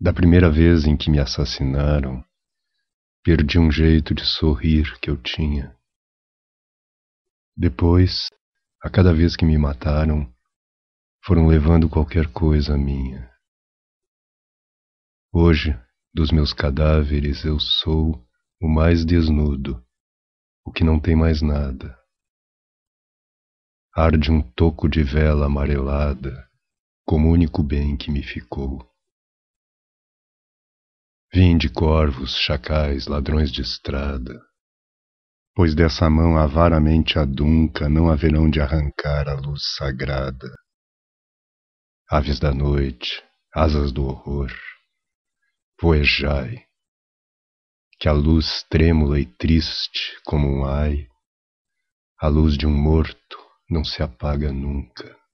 Da primeira vez em que me assassinaram, perdi um jeito de sorrir que eu tinha. Depois, a cada vez que me mataram, foram levando qualquer coisa minha. Hoje, dos meus cadáveres, eu sou o mais desnudo, o que não tem mais nada. Arde um toco de vela amarelada, como o único bem que me ficou. Vinde, corvos, chacais, ladrões de estrada, pois dessa mão avaramente adunca não haverão de arrancar a luz sagrada. Aves da noite, asas do horror, voejai, que a luz trêmula e triste como um ai, a luz de um morto não se apaga nunca.